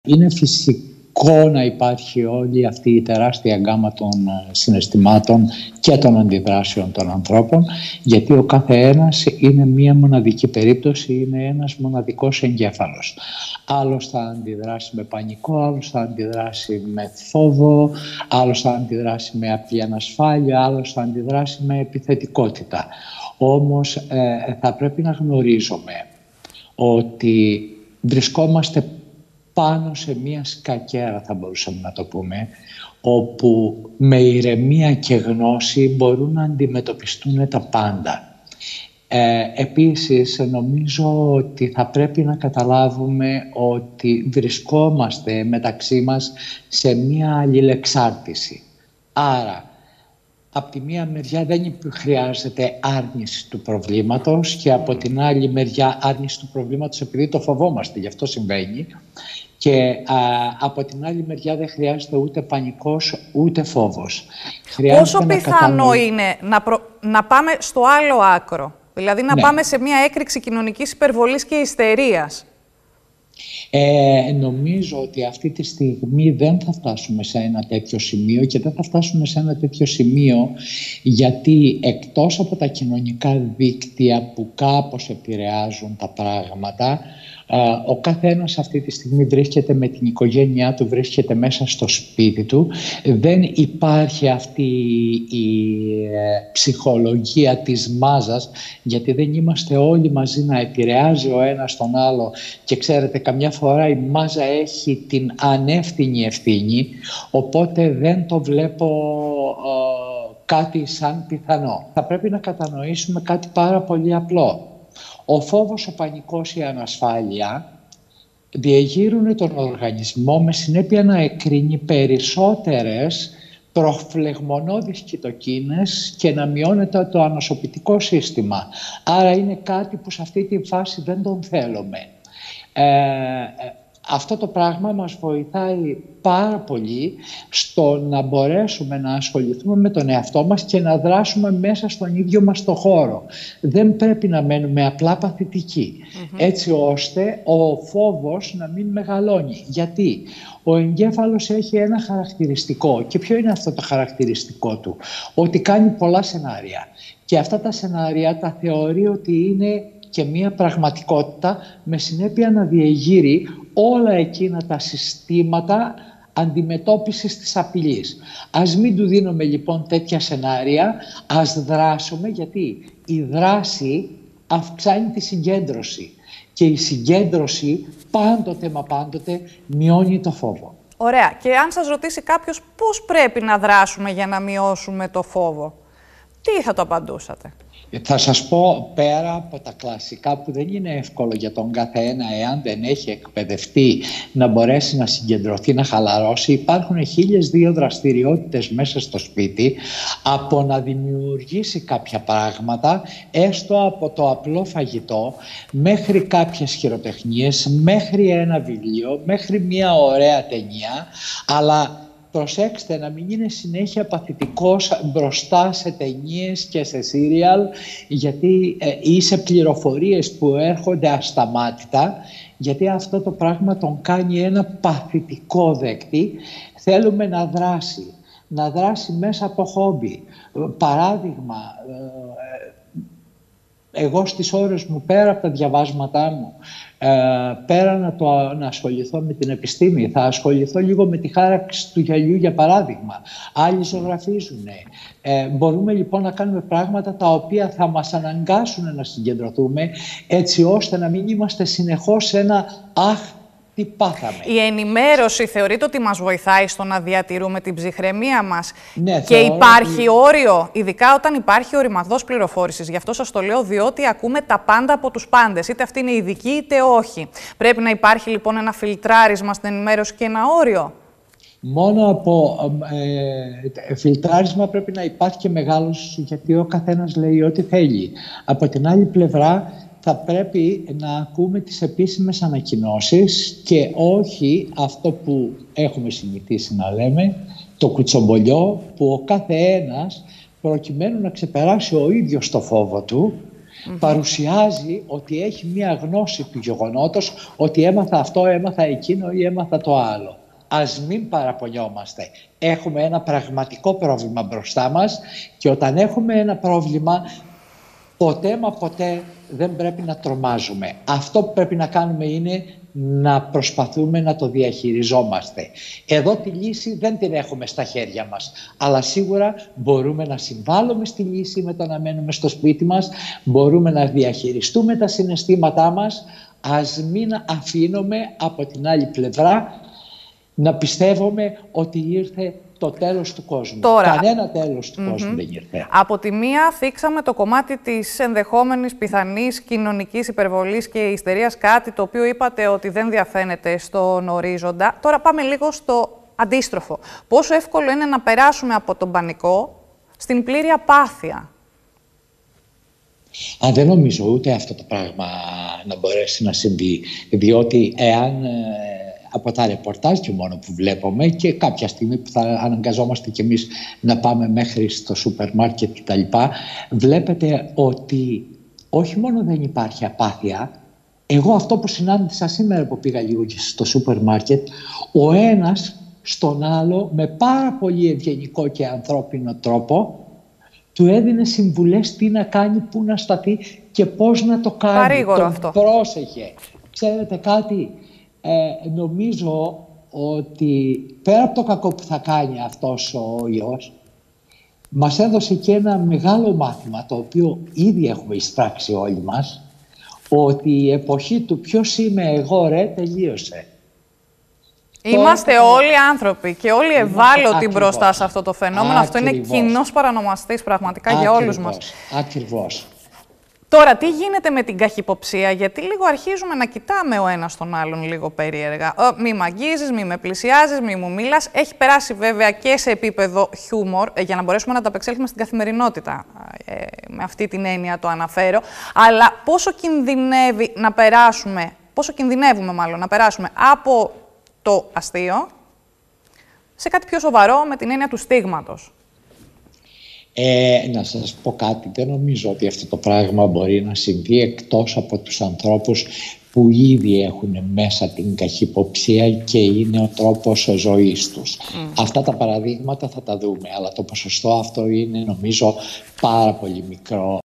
Είναι φυσικό να υπάρχει όλη αυτή η τεράστια γκάμα των συναισθημάτων και των αντιδράσεων των ανθρώπων, γιατί ο κάθε ένας είναι μία μοναδική περίπτωση, είναι ένας μοναδικός εγκέφαλος. Άλλος θα αντιδράσει με πανικό, άλλος θα αντιδράσει με φόβο, άλλος θα αντιδράσει με απλή ανασφάλεια, άλλος θα αντιδράσει με επιθετικότητα. Όμως θα πρέπει να γνωρίζουμε ότι βρισκόμαστε πάνω σε μία σκακέρα, θα μπορούσαμε να το πούμε, όπου με ηρεμία και γνώση μπορούν να αντιμετωπιστούν τα πάντα. Επίσης, νομίζω ότι θα πρέπει να καταλάβουμε ότι βρισκόμαστε μεταξύ μας σε μία αλληλεξάρτηση. Άρα, από τη μία μεριά δεν χρειάζεται άρνηση του προβλήματος και από την άλλη μεριά άρνηση του προβλήματος επειδή το φοβόμαστε, γι' αυτό συμβαίνει. Και από την άλλη μεριά δεν χρειάζεται ούτε πανικός ούτε φόβος. Πόσο πιθανό είναι να πάμε στο άλλο άκρο, δηλαδή να πάμε σε μια έκρηξη κοινωνικής υπερβολής και ιστερίας? Νομίζω ότι αυτή τη στιγμή δεν θα φτάσουμε σε ένα τέτοιο σημείο και δεν θα φτάσουμε σε ένα τέτοιο σημείο γιατί εκτός από τα κοινωνικά δίκτυα που κάπως επηρεάζουν τα πράγματα, ο καθένας αυτή τη στιγμή βρίσκεται με την οικογένειά του, βρίσκεται μέσα στο σπίτι του. Δεν υπάρχει αυτή η ψυχολογία της μάζας, γιατί δεν είμαστε όλοι μαζί να επηρεάζει ο ένας τον άλλο και ξέρετε, καμιά φορά η μάζα έχει την ανεύθυνη ευθύνη, οπότε δεν το βλέπω κάτι σαν πιθανό. Θα πρέπει να κατανοήσουμε κάτι πάρα πολύ απλό. Ο φόβος, ο πανικός, η ανασφάλεια διεγείρουν τον οργανισμό με συνέπεια να εκρίνει περισσότερες προφλεγμονώδεις κυτοκίνες και να μειώνεται το ανοσοποιητικό σύστημα. Άρα είναι κάτι που σε αυτή τη φάση δεν τον θέλουμε. Αυτό το πράγμα μας βοηθάει πάρα πολύ στο να μπορέσουμε να ασχοληθούμε με τον εαυτό μας και να δράσουμε μέσα στον ίδιο μας το χώρο. Δεν πρέπει να μένουμε απλά παθητικοί, έτσι ώστε ο φόβος να μην μεγαλώνει. Γιατί ο εγκέφαλος έχει ένα χαρακτηριστικό. Και ποιο είναι αυτό το χαρακτηριστικό του? Ότι κάνει πολλά σενάρια. Και αυτά τα σενάρια τα θεωρεί ότι είναι και μία πραγματικότητα, με συνέπεια να διεγείρει όλα εκείνα τα συστήματα αντιμετώπισης της απειλής. Ας μην του δίνουμε λοιπόν τέτοια σενάρια, ας δράσουμε, γιατί η δράση αυξάνει τη συγκέντρωση και η συγκέντρωση πάντοτε μειώνει το φόβο. Ωραία. Και αν σας ρωτήσει κάποιος πώς πρέπει να δράσουμε για να μειώσουμε το φόβο, τι θα το απαντούσατε? Θα σας πω, πέρα από τα κλασικά που δεν είναι εύκολο για τον καθένα εάν δεν έχει εκπαιδευτεί να μπορέσει να συγκεντρωθεί, να χαλαρώσει, υπάρχουν 1002 δραστηριότητες μέσα στο σπίτι, από να δημιουργήσει κάποια πράγματα, έστω από το απλό φαγητό, μέχρι κάποιες χειροτεχνίες, μέχρι ένα βιβλίο, μέχρι μια ωραία ταινία, αλλά προσέξτε να μην είναι συνέχεια παθητικός μπροστά σε ταινίες και σε σύριαλ, γιατί ή σε πληροφορίες που έρχονται ασταμάτητα, γιατί αυτό το πράγμα τον κάνει ένα παθητικό δέκτη. Θέλουμε να δράσει μέσα από χόμπι. Παράδειγμα, εγώ στις ώρες μου, πέρα από τα διαβάσματά μου, πέρα να ασχοληθώ με την επιστήμη, θα ασχοληθώ λίγο με τη χάραξη του γυαλιού, για παράδειγμα. Άλλοι ζωγραφίζουν. Μπορούμε λοιπόν να κάνουμε πράγματα τα οποία θα μας αναγκάσουν να συγκεντρωθούμε, έτσι ώστε να μην είμαστε συνεχώς σε ένα «αχ, τι πάθαμε». Η ενημέρωση θεωρείτε ότι μας βοηθάει στο να διατηρούμε την ψυχραιμία μας? Ναι, και υπάρχει όριο, ειδικά όταν υπάρχει οριμαδός πληροφόρησης. Γι' αυτό σας το λέω, διότι ακούμε τα πάντα από τους πάντες, είτε αυτή είναι ειδική είτε όχι. Πρέπει να υπάρχει λοιπόν ένα φιλτράρισμα στην ενημέρωση και ένα όριο. Μόνο από φιλτράρισμα πρέπει να υπάρχει και μεγάλος, γιατί ο καθένας λέει ό,τι θέλει. Από την άλλη πλευρά, θα πρέπει να ακούμε τις επίσημες ανακοινώσεις και όχι αυτό που έχουμε συνηθίσει να λέμε, το κουτσομπολιό, που ο κάθε ένας, προκειμένου να ξεπεράσει ο ίδιος το φόβο του, παρουσιάζει ότι έχει μία γνώση του γεγονότος, ότι έμαθα αυτό, έμαθα εκείνο ή έμαθα το άλλο. Ας μην παραπονιόμαστε. Έχουμε ένα πραγματικό πρόβλημα μπροστά μας και όταν έχουμε ένα πρόβλημα, ποτέ μα ποτέ δεν πρέπει να τρομάζουμε. Αυτό που πρέπει να κάνουμε είναι να προσπαθούμε να το διαχειριζόμαστε. Εδώ τη λύση δεν την έχουμε στα χέρια μας, αλλά σίγουρα μπορούμε να συμβάλλουμε στη λύση με το να μένουμε στο σπίτι μας, μπορούμε να διαχειριστούμε τα συναισθήματά μας, ας μην αφήνουμε από την άλλη πλευρά να πιστεύουμε ότι ήρθε το τέλος του κόσμου. Τώρα, κανένα τέλος του κόσμου δεν ήρθε. Από τη μία θίξαμε το κομμάτι της ενδεχόμενης πιθανής κοινωνικής υπερβολής και ιστερίας, κάτι το οποίο είπατε ότι δεν διαφαίνεται στον ορίζοντα. Τώρα πάμε λίγο στο αντίστροφο. Πόσο εύκολο είναι να περάσουμε από τον πανικό στην πλήρη απάθεια? Δεν νομίζω ούτε αυτό το πράγμα να μπορέσει να συμβεί, διότι εάν από τα ρεπορτάζ και μόνο που βλέπουμε και κάποια στιγμή που θα αναγκαζόμαστε κι εμείς να πάμε μέχρι στο σούπερ μάρκετ κτλ, βλέπετε ότι όχι μόνο δεν υπάρχει απάθεια. Εγώ αυτό που συνάντησα σήμερα που πήγα λίγο στο σούπερ μάρκετ, ο ένας στον άλλο με πάρα πολύ ευγενικό και ανθρώπινο τρόπο του έδινε συμβουλές τι να κάνει, πού να σταθεί και πώς να το κάνει. Παρήγορο αυτό. Πρόσεχε. Ξέρετε κάτι, νομίζω ότι πέρα από το κακό που θα κάνει αυτός ο ιός, μας έδωσε και ένα μεγάλο μάθημα, το οποίο ήδη έχουμε εισπράξει όλοι μας, ότι η εποχή του ποιος είμαι εγώ ρε τελείωσε. Είμαστε όλοι άνθρωποι και όλοι ευάλωτοι μπροστά σε αυτό το φαινόμενο. Αυτό είναι κοινός παρανομαστής πραγματικά για όλους μας. Ακριβώς. Τώρα, τι γίνεται με την καχυποψία, γιατί λίγο αρχίζουμε να κοιτάμε ο ένας τον άλλον λίγο περίεργα. Μη μ' αγγίζεις, μη με πλησιάζεις, μη μου μίλας. Έχει περάσει βέβαια και σε επίπεδο χιούμορ, για να μπορέσουμε να τα απεξέλθουμε στην καθημερινότητα. Με αυτή την έννοια το αναφέρω. Αλλά πόσο κινδυνεύουμε να περάσουμε από το αστείο σε κάτι πιο σοβαρό με την έννοια του στίγματος? Να σας πω κάτι, δεν νομίζω ότι αυτό το πράγμα μπορεί να συμβεί εκτός από τους ανθρώπους που ήδη έχουν μέσα την καχυποψία και είναι ο τρόπος ζωής τους. Αυτά τα παραδείγματα θα τα δούμε, αλλά το ποσοστό αυτό είναι νομίζω πάρα πολύ μικρό